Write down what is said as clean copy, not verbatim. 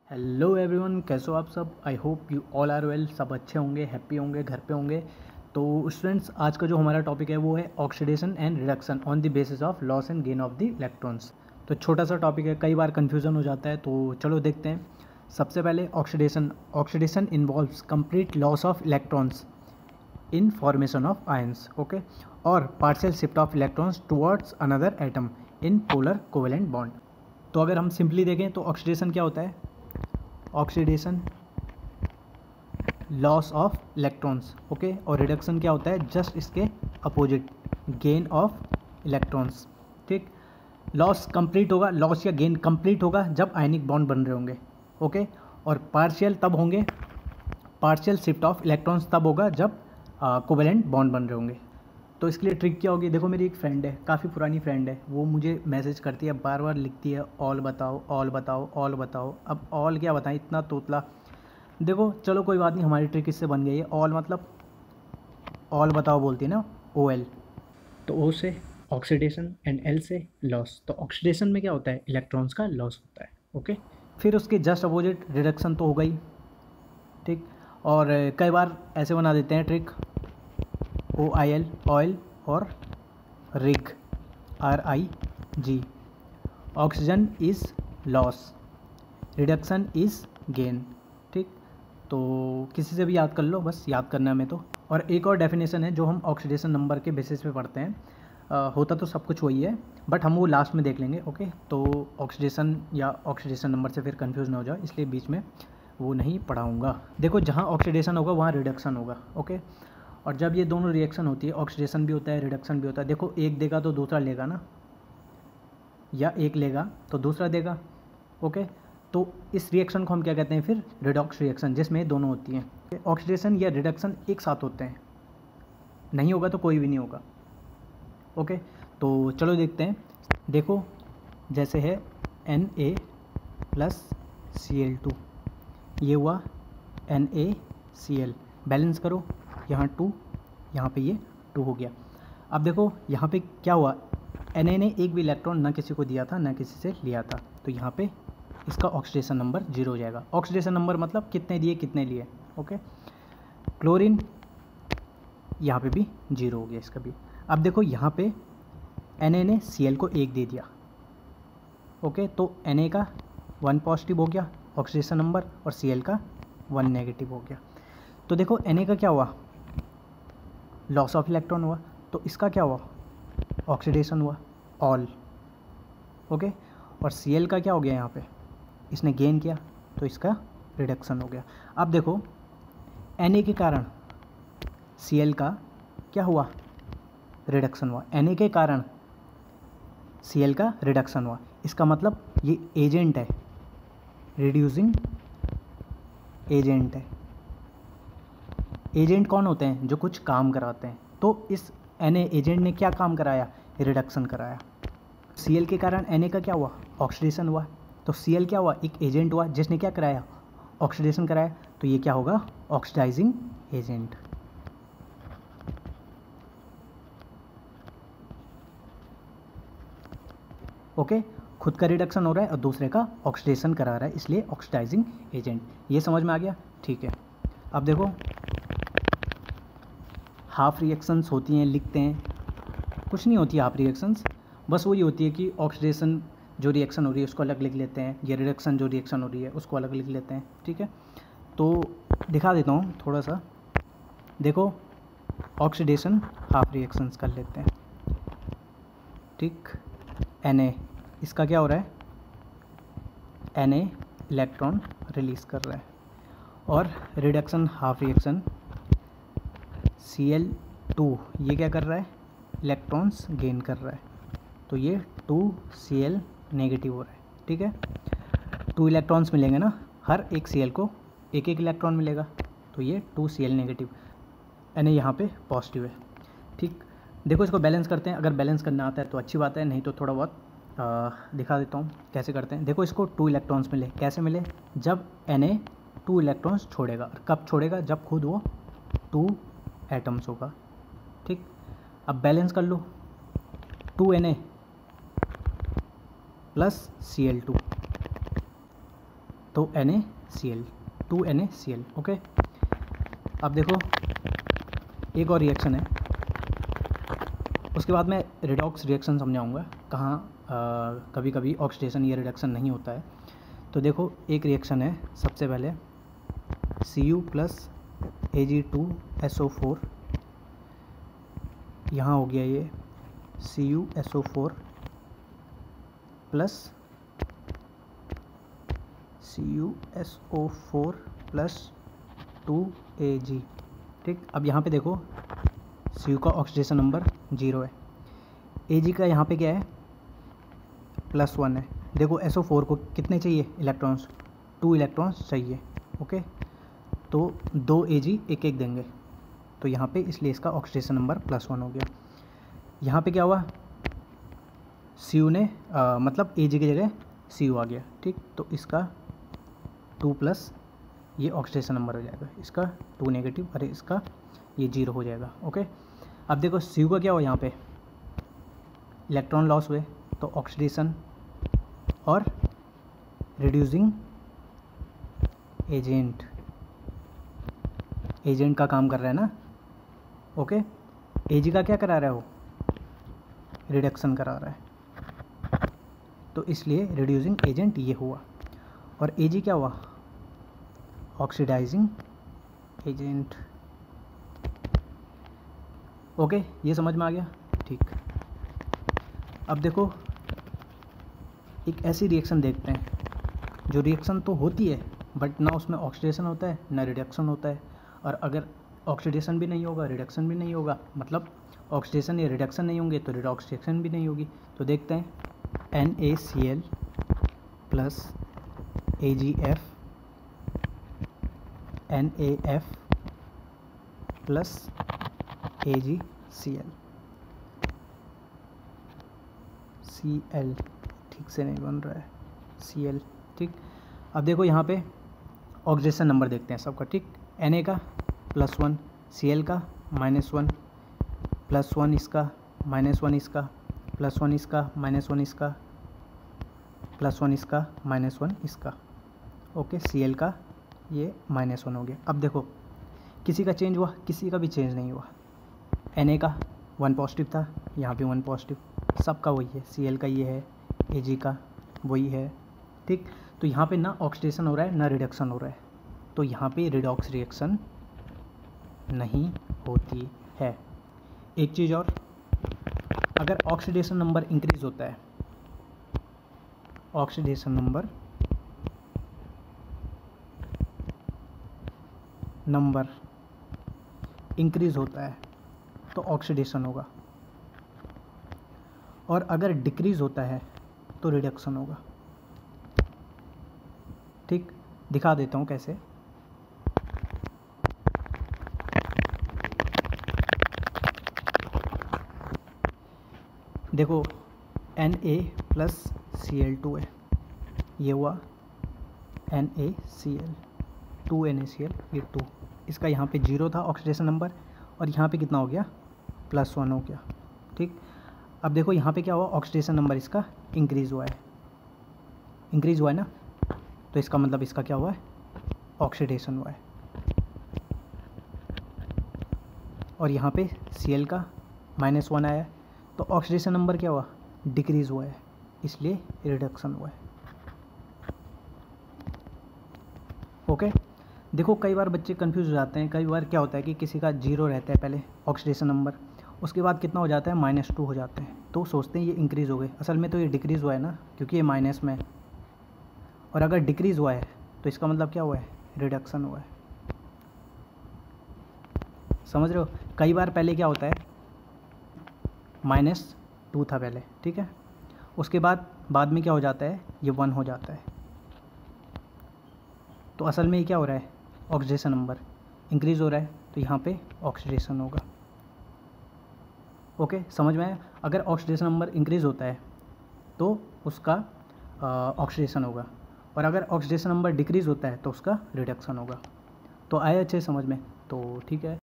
Hello everyone, कैसे हो आप सब। I hope you all are well. सब अच्छे होंगे, हैप्पी होंगे, घर पे होंगे। तो स्टूडेंट्स, आज का जो हमारा टॉपिक है वो है oxidation and reduction on the basis of loss and gain of the electrons. तो छोटा सा टॉपिक है, कई बार कन्फ्यूज़न हो जाता है, तो चलो देखते हैं। सबसे पहले oxidation involves complete loss of electrons in formation of ions, okay, और partial shift of electrons towards another atom in polar covalent bond. तो अगर हम सिंपली देखें तो ऑक्सीडेशन क्या होता है? Oxidation loss of electrons, okay, और रिडक्शन क्या होता है? जस्ट इसके अपोजिट, गेन ऑफ इलेक्ट्रॉन्स। ठीक, लॉस कंप्लीट होगा, लॉस या गेन कंप्लीट होगा जब आयनिक बॉन्ड बन रहे होंगे, ओके, और पार्शियल तब होंगे, पार्शियल शिफ्ट ऑफ इलेक्ट्रॉन्स तब होगा जब कोवेलेंट बॉन्ड बन रहे होंगे। तो इसके लिए ट्रिक क्या होगी? देखो, मेरी एक फ्रेंड है, काफ़ी पुरानी फ्रेंड है, वो मुझे मैसेज करती है, बार बार लिखती है ऑल बताओ, ऑल बताओ, ऑल बताओ। अब ऑल क्या बताएं, इतना तोतला। देखो चलो कोई बात नहीं, हमारी ट्रिक इससे बन गई है। ऑल मतलब ऑल बताओ बोलती है ना, ओ एल। तो ओ से ऑक्सीडेशन एंड एल से लॉस। तो ऑक्सीडेशन में क्या होता है? इलेक्ट्रॉन्स का लॉस होता है, ओके। फिर उसके जस्ट अपोजिट रिडक्शन तो हो गई, ठीक। और कई बार ऐसे बना देते हैं trick, O I L oil और rig R I G. Oxygen is loss, reduction is gain, ठीक। तो किसी से भी याद कर लो, बस याद करना है हमें तो। और एक और डेफिनेशन है जो हम ऑक्सीडेशन नंबर के बेसिस पे पढ़ते हैं। होता तो सब कुछ वही है, बट हम वो लास्ट में देख लेंगे, ओके। तो ऑक्सीडेशन या ऑक्सीडेशन नंबर से फिर कंफ्यूज ना हो जाए, इसलिए बीच में वो नहीं पढ़ाऊँगा। देखो, जहाँ ऑक्सीडेशन होगा वहाँ रिडक्शन होगा, ओके। और जब ये दोनों रिएक्शन होती है, ऑक्सीडेशन भी होता है, रिडक्शन भी होता है। देखो, एक देगा तो दूसरा लेगा ना, या एक लेगा तो दूसरा देगा, ओके। तो इस रिएक्शन को हम क्या कहते हैं फिर? रिडॉक्स रिएक्शन, जिसमें दोनों होती हैं। ऑक्सीडेशन या रिडक्शन एक साथ होते हैं, नहीं होगा तो कोई भी नहीं होगा, ओके। तो चलो देखते हैं। देखो, जैसे है Na+Cl2, ये हुआ NaCl, बैलेंस करो, यहाँ 2, यहाँ पे ये 2 हो गया। अब देखो यहाँ पे क्या हुआ, Na ने एक भी इलेक्ट्रॉन ना किसी को दिया था ना किसी से लिया था, तो यहाँ पे इसका ऑक्सीडेशन नंबर 0 हो जाएगा। ऑक्सीडेशन नंबर मतलब कितने दिए कितने लिए, ओके। क्लोरीन यहाँ पे भी 0 हो गया इसका भी। अब देखो यहाँ पे Na ने Cl को 1 दे दिया, ओके, तो Na का 1 पॉजिटिव हो गया ऑक्सीडेशन नंबर, और Cl का 1 नेगेटिव हो गया। तो देखो Na का क्या हुआ? लॉस ऑफ इलेक्ट्रॉन हुआ। तो इसका क्या हुआ? ऑक्सीडेशन हुआ, ऑल, ओके। और Cl का क्या हो गया? यहाँ पे इसने गेन किया, तो इसका रिडक्शन हो गया। अब देखो, Na के कारण Cl का क्या हुआ? रिडक्शन हुआ। Na के कारण Cl का रिडक्शन हुआ। इसका मतलब ये एजेंट है, रिड्यूसिंग एजेंट है। एजेंट कौन होते हैं? जो कुछ काम कराते हैं। तो इस Na एजेंट ने क्या काम कराया? रिडक्शन कराया। Cl के कारण Na का क्या हुआ? ऑक्सीडेशन हुआ। तो Cl क्या हुआ? एक एजेंट हुआ जिसने क्या कराया? ऑक्सीडेशन कराया। तो ये क्या होगा? Oxidising agent. ओके, खुद का रिडक्शन हो रहा है और दूसरे का ऑक्सीडेशन करा रहा है, इसलिए ऑक्सीडाइजिंग एजेंट। ये समझ में आ गया? ठीक है। अब देखो, हाफ रिएक्शंस होती हैं, लिखते हैं, कुछ नहीं होती हाफ रिएक्शंस, बस वही होती है कि ऑक्सीडेशन जो रिएक्शन हो रही है उसको अलग लिख लेते हैं, या रिडक्शन जो रिएक्शन हो रही है उसको अलग लिख लेते हैं, ठीक है। तो दिखा देता हूँ थोड़ा सा। देखो, ऑक्सीडेशन हाफ रिएक्शंस कर लेते हैं, ठीक। Na, इसका क्या हो रहा है? Na इलेक्ट्रॉन रिलीज़ कर रहा है, और रिडक्शन हाफ रिएक्शन Cl2, ये क्या कर रहा है? इलेक्ट्रॉन्स गेन कर रहा है, तो ये 2Cl नेगेटिव हो रहा है, ठीक है। 2 इलेक्ट्रॉन्स मिलेंगे ना, हर एक Cl को एक एक इलेक्ट्रॉन मिलेगा, तो ये 2Cl नेगेटिव। Na यहाँ पे पॉजिटिव है, ठीक। देखो, इसको बैलेंस करते हैं। अगर बैलेंस करना आता है तो अच्छी बात है, नहीं तो थोड़ा बहुत दिखा देता हूँ कैसे करते हैं। देखो, इसको 2 इलेक्ट्रॉन्स मिले, कैसे मिले? जब Na 2 इलेक्ट्रॉन्स छोड़ेगा। और कब छोड़ेगा? जब खुद वो 2 एटम्स होगा, ठीक। अब बैलेंस कर लो, 2Na + Cl2, तो NaCl, 2NaCl। ओके, अब देखो एक और रिएक्शन है, उसके बाद मैं रिडॉक्स रिएक्शन समझाऊंगा कहाँ कभी कभी ऑक्सीडेशन या रिडक्शन नहीं होता है। तो देखो एक रिएक्शन है, सबसे पहले Cu प्लस Ag2SO4, यहाँ हो गया ये CuSO4 plus CuSO4 plus 2Ag। ठीक, अब यहाँ पे देखो Cu का ऑक्सीडेशन नंबर 0 है, Ag का यहाँ पे क्या है +1 है। देखो SO4 को कितने चाहिए इलेक्ट्रॉन्स, 2 इलेक्ट्रॉन्स चाहिए। ओके, तो 2 Ag एक एक देंगे, तो यहाँ पे इसलिए इसका ऑक्सीडेशन नंबर +1 हो गया। यहाँ पे क्या हुआ, Cu ने मतलब Ag की जगह Cu आ गया। ठीक, तो इसका 2 प्लस ये ऑक्सीडेशन नंबर हो जाएगा, इसका 2 नेगेटिव, अरे इसका ये 0 हो जाएगा। ओके, अब देखो Cu का क्या हुआ, यहाँ पे इलेक्ट्रॉन लॉस हुए, तो ऑक्सीडेशन और रिड्यूसिंग एजेंट का काम कर रहा है ना। ओके, Ag का क्या करा रहा है, वो रिडक्शन करा रहा है, तो इसलिए रिड्यूसिंग एजेंट ये हुआ। और Ag क्या हुआ, ऑक्सीडाइजिंग एजेंट। ओके, ये समझ में आ गया। ठीक, अब देखो एक ऐसी रिएक्शन देखते हैं जो रिएक्शन तो होती है बट ना उसमें ऑक्सीडेशन होता है ना रिडक्शन होता है, और अगर ऑक्सीडेशन भी नहीं होगा रिडक्शन भी नहीं होगा, मतलब ऑक्सीडेशन या रिडक्शन नहीं होंगे तो रिडॉक्स रिएक्शन भी नहीं होगी। तो देखते हैं NaCl plus AgF, NaF plus AgCl, Cl ठीक से नहीं बन रहा है, Cl। ठीक, अब देखो यहाँ पे ऑक्सीडेशन नंबर देखते हैं सबका। ठीक, Na का +1, Cl का -1, +1 इसका, -1 इसका, +1 इसका, -1 इसका, +1 इसका, -1 इसका। ओके, Cl का ये -1 हो गया। अब देखो किसी का चेंज हुआ, किसी का भी चेंज नहीं हुआ। Na का 1 पॉजिटिव था, यहाँ पे 1 पॉजिटिव, सबका वही है। Cl का ये है, Ag का वही है। ठीक, तो यहाँ पे ना ऑक्सीडेशन हो रहा है ना रिडक्शन हो रहा है, तो यहाँ पे रिडॉक्स रिएक्शन नहीं होती है। एक चीज़ और, अगर ऑक्सीडेशन नंबर इंक्रीज होता है, ऑक्सीडेशन नंबर इंक्रीज होता है तो ऑक्सीडेशन होगा, और अगर डिक्रीज होता है तो रिडक्शन होगा। ठीक, दिखा देता हूँ कैसे। देखो Na प्लस Cl2 है, ये हुआ NaCl, 2NaCl, ये 2, इसका यहाँ पे 0 था ऑक्सीडेशन नंबर, और यहाँ पे कितना हो गया, +1 हो गया। ठीक, अब देखो यहाँ पे क्या हुआ, ऑक्सीडेशन नंबर इसका इंक्रीज़ हुआ है ना, तो इसका मतलब इसका क्या हुआ है, ऑक्सीडेशन हुआ है। और यहाँ पे Cl का -1 आया है, तो ऑक्सीडेशन नंबर क्या हुआ, डिक्रीज़ हुआ है, इसलिए रिडक्शन हुआ है। ओके, देखो कई बार बच्चे कंफ्यूज हो जाते हैं, कई बार क्या होता है कि किसी का 0 रहता है पहले ऑक्सीडेशन नंबर, उसके बाद कितना हो जाता है, -2 हो जाते हैं, तो सोचते हैं ये इंक्रीज़ हो गए, असल में तो ये डिक्रीज़ हुआ है ना, क्योंकि ये माइनस में है। और अगर डिक्रीज़ हुआ है तो इसका मतलब क्या हुआ है, रिडक्शन हुआ है। समझ रहे हो, कई बार पहले क्या होता है, -2 था पहले, ठीक है, उसके बाद में क्या हो जाता है, ये 1 हो जाता है, तो असल में ये क्या हो रहा है, ऑक्सीडेशन नंबर इंक्रीज़ हो रहा है, तो यहाँ पे ऑक्सीडेशन होगा। ओके, समझ में आया। अगर ऑक्सीडेशन नंबर इंक्रीज़ होता है तो उसका ऑक्सीडेशन होगा, और अगर ऑक्सीडेशन नंबर डिक्रीज़ होता है तो उसका रिडक्शन होगा। तो आया अच्छे समझ में, तो ठीक है।